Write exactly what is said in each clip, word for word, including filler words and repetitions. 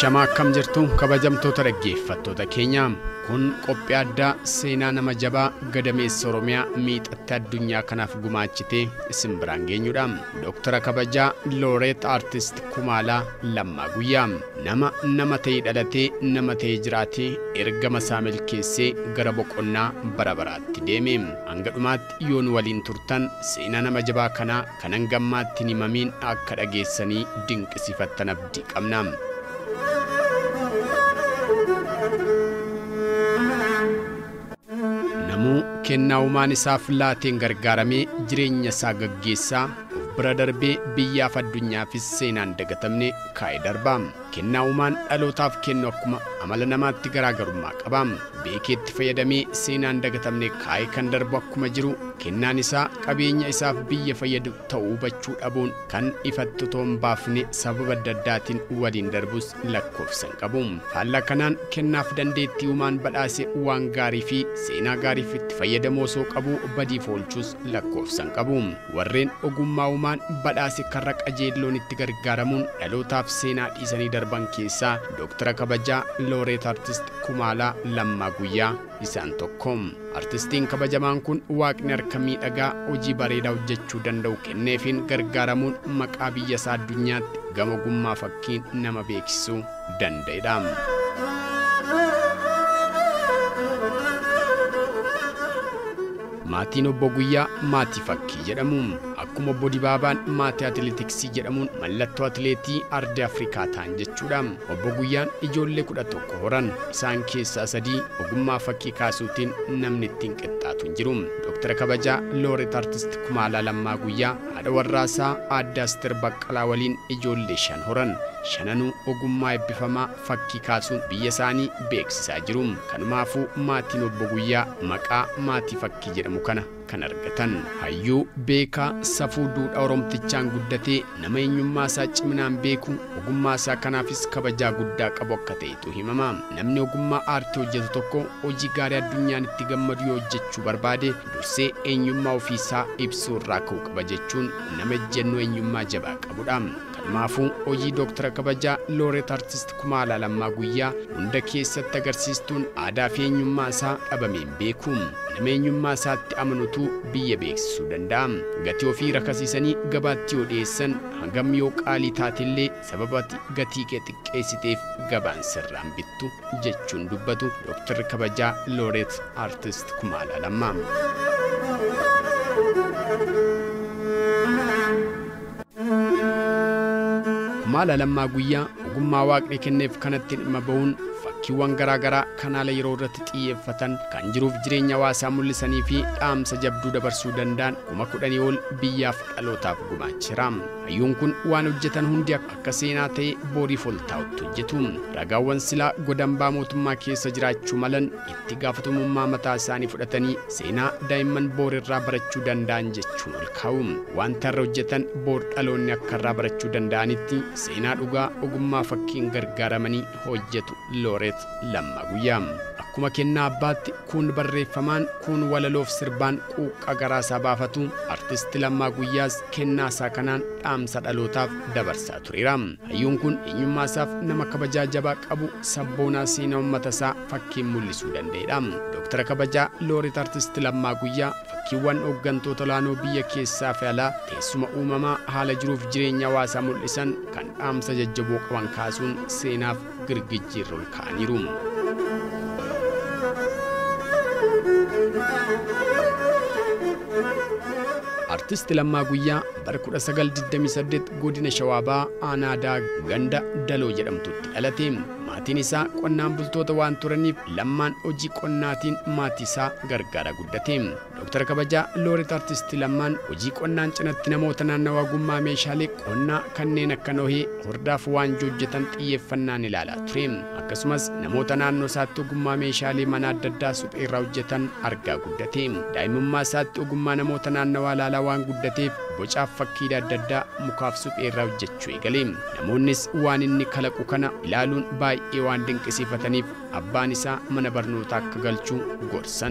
Ashamaa akkam jirtu kabajamtoota dhaggeeffattoota keenya kun qophii addaa seenaa nama jabaa gadameessa Oromiyaa miixatti addunyaa kanaaf gumaachite isin biraan geenyudha. Dooktara kabajaa Looreet Artist Kumaalaa Lammaa Guyyaa nama nama ta'ee dhalatee nama ta'ee jiraatee ergama isaa milkeessee gara boqonnaa bara baraatti deeme. Hanga dhumaatti yoon waliin turtan seenaa nama jabaa kanaa kan hangammaatti himamiin akka dhageessanii dinqisiifattan abdii qabna. Namuu kennaa uumaan isaaf laateen gargaaramee jireenya isaa gaggeessaa bira darbee biyyaaf addunyaafis seenaan dagatamne kaa'ee darbaa. Kennaa uumaan dhalootaaf kennu akkuma amala namaatti garaagarummaa qaba. Beekeetti fayyadamee seenaan dagatamne kaa'ee kan darbu akkuma jiru kennaan isaa qabeenya isaaf biyya fayyadu ta'uu hubachuu dhabuun kan ifatti otoo hin baafne sababa adda addaatiin waliin darbus lakkoofsan qabu. Faallaa kanaan kennaaf dandeettii uumaan badhaase waan gaarii fi seenaa gaariif itti fayyadamoo osoo qabu badiif oolchus lakkoofsan qabu. Warreen ogummaa uumaan badhaase karra qajeelloon itti gargaaramuun dhalootaaf seenaa dhiisanii darban keessaa Dooktara kabajaa Looreet Artist Kumaalaa Lammaa Guyyaa isaan tokko. Artistiin kabajamaan kun waaqni harka miidhagaa hojii bareedaa hojjechuu danda'u kenneefiin gargaaramuun maqaa biyya isaa addunyaatti gama ogummaa fakkiin nama beeksisuu danda'edha. Maatiin obbo Guyyaa maatii fakkii jedhamu. Akkuma obbo Dibaabaan maatii atileetiksii jedhamuun mallattoo atileetii ardii Afrikaa ta'an jechuudha. Obbo Guyyaan ijoollee kudha tokko horan. Isaan keessaa sadii ogummaa fakkii kaasuutiin namni ittiin qixxaatu hin jiru. Dooktara kabajaa Looreet Artist Kumaalaa Lammaa Guyyaa haadha warraasaa Aadde Asteer Baqqalaa waliin ijoollee shan horan. Shananuu ogummaa eebbifamaa fakkii kaasuun biyya isaanii beeksisaa jiru. Kanumaafuu maatiin obbo Guyyaa maqaa maatii fakkii jedhamu kana kan argatan. Hayyuu beekaa safuu duudhaa Oromtichaan guddatee nama eenyummaa isaa ciminaan beeku ogummaa isaa kanaafis kabajaa guddaa qabu akka ta'etu himama. Namni ogummaa aartii hojjetu tokko hojii gaarii addunyaan itti gammadu yoo hojjechuu barbaade dursee eenyummaa ofii isaa ibsuu irraa ka'uu qaba jechuun nama ejjennoo eenyummaa jabaa qabudha. Kanumaafuu hojii Dooktara kabajaa Looreet Artist Kumaalaa Lammaa Guyyaa hunda keessatti agarsiistuun aadaa fi eenyummaa isaa dhabameen beeku. Nama eenyummaa isaatti amanutu biyya beeksisuu danda'a. Gatii ofii rakasiisanii gabaatti yoo dhiyeessan hangam yoo qaalii taatellee sababati gatii kee xiqqeessiteef gabaan sirraan bittu jechuun dubbatu Dooktarri kabajaa Looreet Artist Kumaalaa Lammaa. Kumaalaa Lammaa Guyyaa ogummaa waaqni kenneef kanatti dhimma ba'uun fakkiiwwan garaagaraa kan haala yeroo irratti xiyyeeffatan kan jiruuf jireenya hawaasaa mul'isanii fi dhaamsa jabduu dabarsuu danda'an kuma kudhanii ol biyyaaf dhalootaaf gumaacheera. Hayyuun kun waan hojjetan hundi akka seenaa ta'e booriif ol taa'utti hojjetu. Ragaawwan silaa godambaa mootummaa keessa jiraachuu malan itti gaafatamummaa mataa isaanii fudhatanii seenaa daa'imman boorirraa barachuu danda'an jechuun ol kaa'u. Wanta irra hojjetan boor dhaloonni akka irraa barachuu danda'anitti seenaa dhugaa ogummaa fakkiin gargaaramanii hojjetu Looreet Lammaa Guyyaa. Akkuma kennaa abbaatti kun barreeffamaan kun walaloof sirbaan quuqqaa garaasaa baafatu Artist Lammaa Guyyaas kennaa isaa kanaan dhaamsa dhalootaaf dabarsaa tureera. Hayyuun kun eenyummaa isaaf nama kabajaa jabaa qabu sabboonaa seenaa uummata isaa fakkiin mul'isuu danda'edha. Dooktara kabajaa Looreet Artist Lammaa Guyyaa fakkiiwwan hooggantoota olaanoo biyya keessaa fi alaa teessuma uumamaa haala jiruuf jireenya hawaasaa mul'isan kan dhaamsa jajjaboo qaban kaasuun seenaaf girgijjiirra ol kaa'aniiru. Artist Lammaa Guyyaa bara kudha sagal digdamii saddeet godina Shawaabaa Aanaadaa ganda Daloo jedhamtutti dhalate. Maatiin isaa qonnaan bultoota waan turaniif Lammaan hojii qonnaatiin maatii isaa gargaara guddate. Dooktara kabajaa Looreet Artist Lammaan hojii qonnaan cinatti namoota naannawaa ogummaa meeshaalee qonnaa kanneen akka nohee hordaaf waan hojjetan xiyyeeffannaan ilaalaa ture. Akkasumas namoota naannoo isaatti ogummaa meeshaalee mana adda addaa suphee irraa hojjetan argaa guddate. Daa'imummaa isaatti ogummaa namoota naannawaa ilaalaa waan guddateef bocaaf fakkii adda addaa mukaaf suphee irraa hojjechuu eegale. Namoonnis waan inni kalaqu kana ilaaluun baay'ee waan dinqisiifataniif abbaan isaa mana barnootaa akka galchuu gorsan.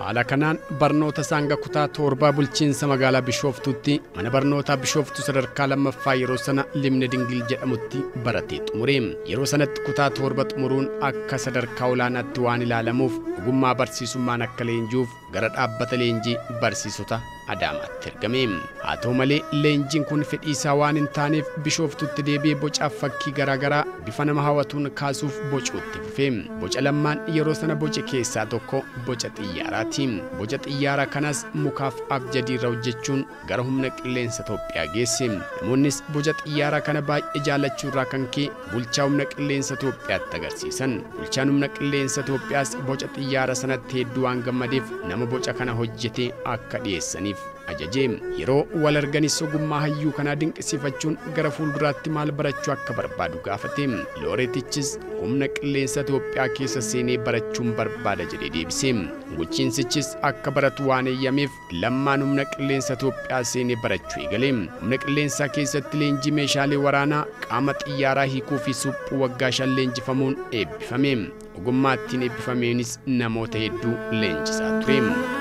haala kanaan barnoota sanga kutaa torba bulchiinsa magaalaa Bishooftuutti mana barnootaa Bishooftu sadarkaa lammaffaa yeroo sana Limne Dingil jedhamutti baratee xumure. Yeroo sanatti kutaa torba xumuruun akka sadarkaa olaanaatti waan ilaalamuuf ogummaa barsiisummaan akka leenjuuf gara dhaabbata leenjii barsiisota Adaamaatti ergame. Haa ta'u malee leenjiin kun fedhii isaa waan hin taaneef Bishooftuutti deebi'ee bocaaf fakkii garaagaraa bifa nama hawwatuun kaasuuf bocuutti fufe. Boca lammaan yeroo sana boce keessaa tokko boca xiyyaaraati. Boca xiyyaaraa kanas mukaaf abjadiirra hojjechuun gara humna qilleensa Itoophiyaa geesse. Namoonnis boca xiyyaaraa kana baay'ee jaallachuurraa kan ka'e bulchaa humna qilleensa Itoophiyaatti agarsiisan. Bulchaan humna qilleensa Itoophiyaas boca xiyyaara sanatti hedduu waan gammadeef nama boca kana hojjete akka dhiyeessaniif ajaje. Yeroo wal arganis ogummaa hayyuu kanaa dinqisiifachuun gara fuulduraatti maal barachuu akka barbaadu gaafate. Looreetichis humna qilleensa Itoophiyaa keessa seenee barachuun barbaada jedhee deebise. Bulchiinsichis akka baratu waan eeyyameef lammaan humna qilleensa Itoophiyaa seenee barachuu eegale. Humna qilleensaa keessatti leenjii meeshaalee waraanaa qaama xiyyaaraa hiikuu fi suphuu waggaa shan leenjifamuun eebbifame. Ogummaa ittiin eebbifameenis namoota hedduu leenjisaa ture.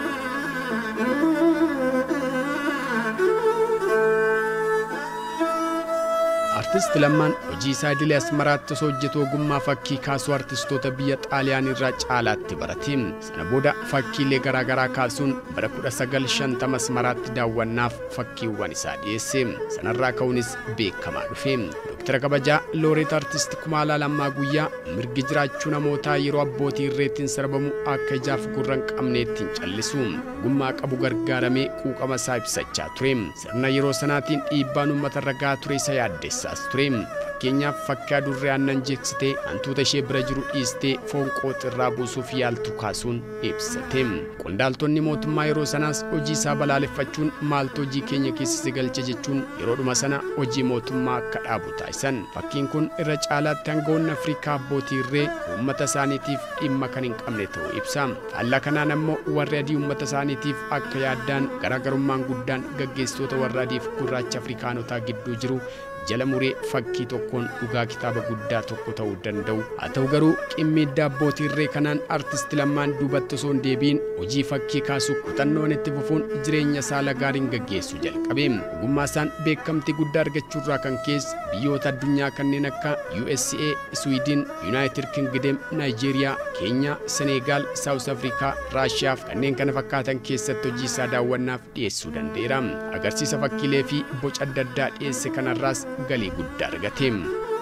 Artist Lammaan hojii isaa idilee Asmaraatti osoo hojjetu ogummaa fakkii kaasuu artistoota biyya Xaaliyaan irraa caalaatti barate. Sana booda fakkiilee garaagaraa kaasuun bara kudha sagal shantama Asmaraatti daawwannaaf fakkiiwwan isaa dhiyeesse. Sanarraa ka'uunis beekamaa dhufe. Doktara kabajaa Looreet Artist Kumaalaa Lammaa Guyyaa mirgi jiraachuu namootaa yeroo abbootii irreetiin sarbamu akka ijaaf gurra hin qabneetti hin callisu. Ogummaa qabu gargaaramee quuqama isaa ibsachaa ture. Sirna yeroo sanaatiin dhiibbaan uummatarra gahaa ture isa yaaddeessaas ture. Fakkeenyaaf fakkii adurree aannan jeeksitee hantuuta ishee bira jiru dhiistee foon qooxirraa buusuuf yaaltu kaasuun ibsate. Qondaaltonni mootummaa yeroo sanaas hojii isaa balaaleffachuun maaltu hojii keenya keessa si galche jechuun yeroodhuma sana hojii mootummaa akka dhaabu taasisan. Fakkiin kun irra caalaatti hangafoonni Afrikaa abbootii irree uummata isaaniitiif dhimma kan hin qabne ta'uu ibsa. Haala kanaan ammoo warri adii uummata isaaniitiif akka yaaddaan garaagarummaan guddaan gaggeessitoota warra adiif gurraacha Afrikaanotaa gidduu jiru jala muree fakkii tokkoon dhugaa kitaaba guddaa tokko ta'uu danda'u. Haa ta'u garuu qimmiiddaa abbootii irree kanaan artist Lammaan duubatti osoo hin deebiin hojii fakkii kaasuu kutannoon itti fufuun jireenya isaa gaariin gaggeessuu jalqabe. Ogummaa isaan beekamtii guddaa argachuurraa kan keessa biyyoota addunyaa kanneen akka U S A, Sweden, United Kingdom, Nigeria, Kenya, Senegal, South Africa, Russia fi kanneen kana fakkaatan keessatti hojii isaa daawwannaaf dhiyeessuu danda'eera. Agarsiisa fakkiilee fi boca adda addaa dhiyeesse kanarraas galii guddaa argate.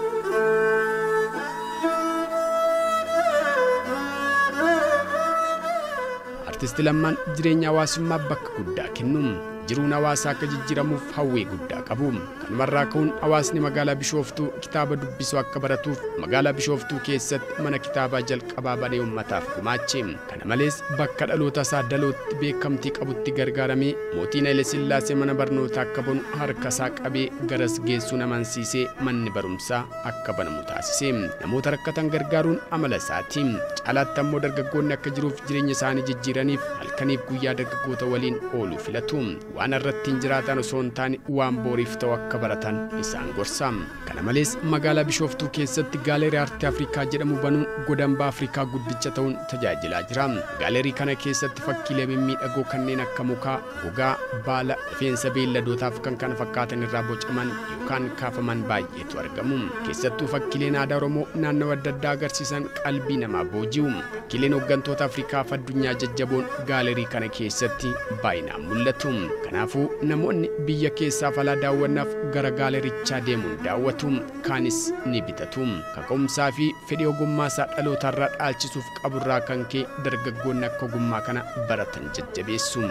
Artist Lammaan jireenya hawaasummaa bakka guddaa kennu. Jiruun hawaasaa akka jijjiiramuuf hawwii guddaa qabu. Kanumarraa ka'uun hawaasni magaalaa Bishooftuu kitaaba dubbisuu akka baratuuf magaalaa Bishooftuu keessatti mana kitaabaa jalqabaa banee uummataaf gumaache. Kana malees bakka dhaloota isaa dalootti beekamtii qabutti gargaaramee mootiin Haile Sillaasee mana barnootaa akka banu harka isaa qabee garas geessuun amansiisee manni barumsaa akka banamu taasise. Namoota rakkatan gargaaruun amala isaati. Caalaatti ammoo dargaggoonni akka jiruuf jireenya isaanii jijjiiraniif halkaniif guyyaa dargaggoota waliin ooluu filatu. Waan irratti hin jiraatan osoo hin taane waan booriif ta'u akka baratan isaan gorsa. Kana malees magaalaa Bishooftuu keessatti gaaleerii aartii Afrikaa jedhamu banuun godambaa Afrikaa guddicha ta'uun tajaajilaa jira. Gaaleerii kana keessatti fakkiilee mimmiidhagoo kanneen akka mukaa, gogaa, baala, rifeensa beelladootaaf kan kana fakkaatan irraa bocaman yookaan kaafaman baay'eetu argamu. Keessattuu fakkiileen aadaa Oromoo naannoo adda addaa agarsiisan qalbii namaa booji'u. Fakkiileen hooggantoota Afrikaa fi addunyaa jajjaboon gaaleerii kana keessatti baay'inaan mul'atu. Kanaafuu namoonni biyya keessaa falaa daawwannaaf gara gaaleerichaa deemuun daawwatu. Kaanis ni bitatu. Kaka'umsaa fi fedhii ogummaa isaa dhalootarraa dhaalchisuuf qaburraa kan ka'e dargaggoonni akka ogummaa kana baratan jajjabeessu.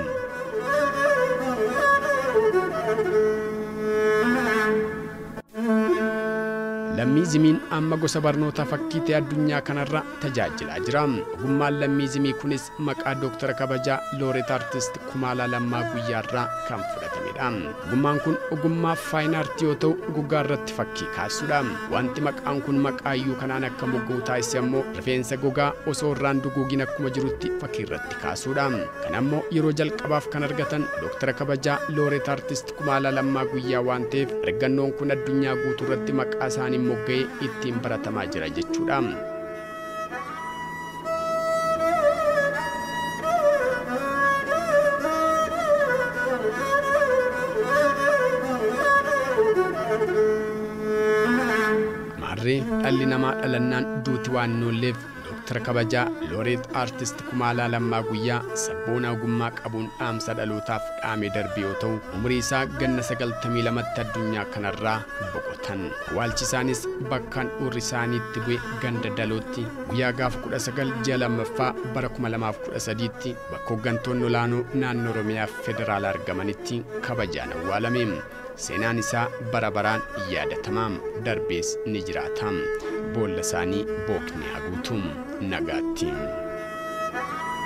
Lammii Zimiin amma gosa barnoota fakkii ta'e addunyaa kanarra tajaajilaa jira. Ogummaan Lammii Zimii kunis maqaa Dooktara kabajaa Looreet Artist Kumaalaa Lammaa Guyyaarraa kan fudhatamedha. Ogummaan kun ogummaa faayin aartii yoo ta'u gogaa irratti fakkii kaasuudha. Wanti maqaan kun maqaayyuu kanaan akka mogga'u taasise ammoo rifeensa gogaa osoo irraan duguugin akkuma jirutti fakkii irratti kaasuudha. Kan ammoo yeroo jalqabaaf kan argatan Dooktara kabajaa Looreet Artist Kumaalaa Lammaa Guyyaa waan ta'eef argannoon kun addunyaa guutuu irratti maqaa isaanii mogga'ee ittiin baratamaa jira jechuudha. dhalli namaa dhalannaan duuti waan noolleef Dooktar kabajaa Looreet Aartist Kumaalaa Lammaa Guyyaa sabboona ogummaa qabuun dhaamsa dhalootaaf dhaame darbe yoo ta'u umrii isaa ganna sagaltamii lamatti addunyaa kanarraa boqotan. Awwaalchisaanis bakkaan urri isaaniitti bu'e ganda dalootti guyyaa gaafa kudha sagal ji'a lammaffaa bara kuma lamaaf kudha sadiitti bakka hooggantoonni olaanoo naannoo Oromiyaa federaala argamanitti kabajaan awwaalame. Seenaan isaa bara baraan yaadatamaa darbees ni jiraata. Boolla isaanii bookni haguutum nagaatti.